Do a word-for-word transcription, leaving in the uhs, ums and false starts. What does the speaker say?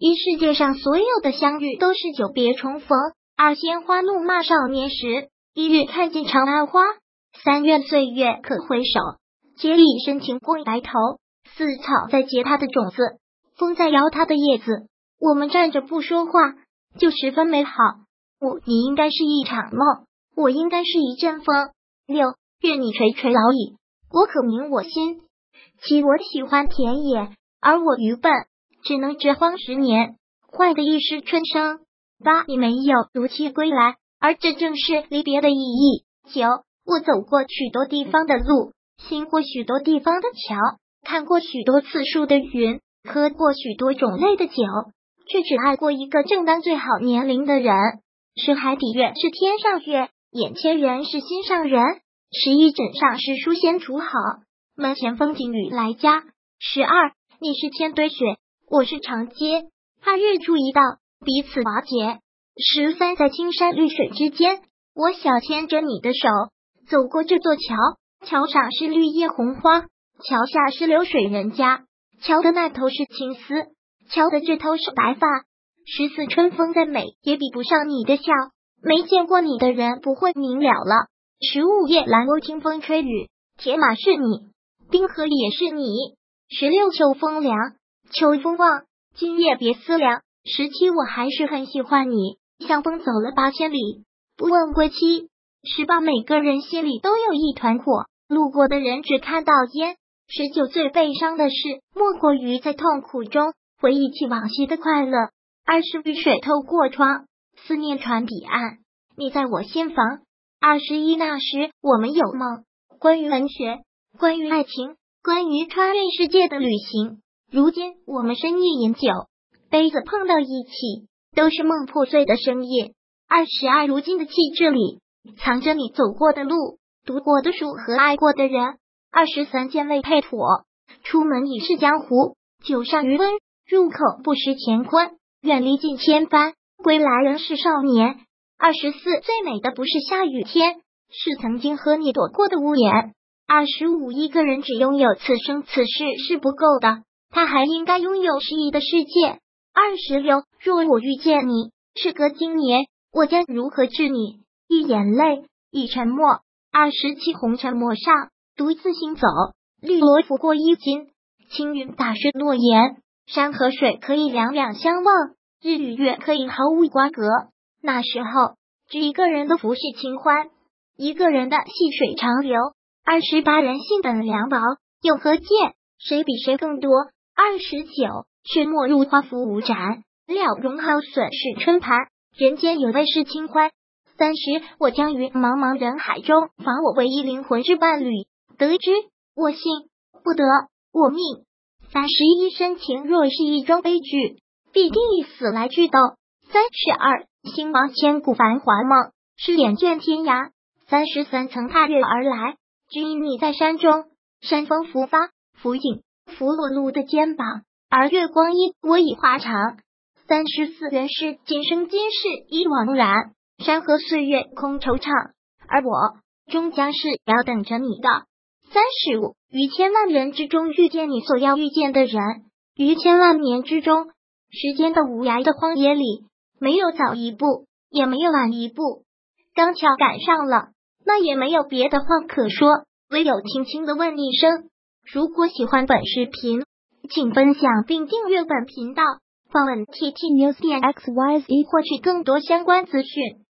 一世界上所有的相遇都是久别重逢，二鲜花怒骂少年时，一日看见长安花，三愿岁月可回首，皆已深情过白头。似草在结它的种子，风在摇它的叶子，我们站着不说话，就十分美好。五，你应该是一场梦，我应该是一阵风。六，愿你垂垂老矣，我可明我心。七，我喜欢田野，而我愚笨，只能植荒十年，换得一世春生。八，你没有如期归来，而这正是离别的意义。九，我走过许多地方的路，行过许多地方的桥，看过许多次数的云，喝过许多种类的酒，却只爱过一个正当最好年龄的人。是海底月，是天上月，眼前人是心上人。十一，枕上诗书先处好，门前风景雨来佳。十二，你是千堆雪，我是长街，怕日出一到，彼此瓦解。十三，在青山绿水之间，我小牵着你的手，走过这座桥，桥上是绿叶红花，桥下是流水人家，桥的那头是青丝，桥的这头是白发。十四，春风再美也比不上你的笑，没见过你的人不会明了了。十五，夜阑鸥听风吹雨，铁马是你，冰河也是你。十六，秋风凉，秋风望，今夜别思量。十七，我还是很喜欢你，像风走了八千里，不问归期。十八，每个人心里都有一团火，路过的人只看到烟。十九，最悲伤的事莫过于在痛苦中回忆起往昔的快乐。二十，雨水透过窗，思念传彼岸，你在我心房。二十一，那时我们有梦，关于文学，关于爱情，关于穿越世界的旅行。如今我们深夜饮酒，杯子碰到一起，都是梦破碎的深夜。二十二，如今的气质里藏着你走过的路，读过的书和爱过的人。二十三，剑未配妥，出门已是江湖，酒上余温，入口不识乾坤，远离尽千帆，归来仍是少年。二十四，最美的不是下雨天，是曾经和你躲过的屋檐。二十五，一个人只拥有此生此世是不够的，他还应该拥有诗意的世界。二十六，若我遇见你，事隔今年，我将如何治你？一眼泪，一沉默。二十七，红尘陌上，独自行走，绿萝拂过衣襟，青云打湿诺言。山和水可以两两相望，日与月可以毫无瓜葛。那时候，只一个人的浮世清欢，一个人的细水长流。二十八，人性本凉薄，有何见？谁比谁更多？二十九，却莫入花浮无斩，了容好损是春盘，人间有味是清欢。三十，我将于茫茫人海中访我唯一灵魂之伴侣，得之我幸，不得我命。三十一，深情若是一桩悲剧，必定以死来剧斗。三十二，兴亡千古繁华梦，是眼倦天涯。三十三，曾踏月而来，只因你在山中，山风拂发，拂影，拂落露的肩膀，而月光阴我已花长。三十四，人世今生今世已惘然，山河岁月空惆怅，而我终将是要等着你的。三十五，于千万人之中遇见你所要遇见的人，于千万年之中，时间的无涯的荒野里，没有早一步，也没有晚一步，刚巧赶上了，那也没有别的话可说，唯有轻轻的问一声。如果喜欢本视频，请分享并订阅本频道，访问 T T News 点 X Y Z 获取更多相关资讯。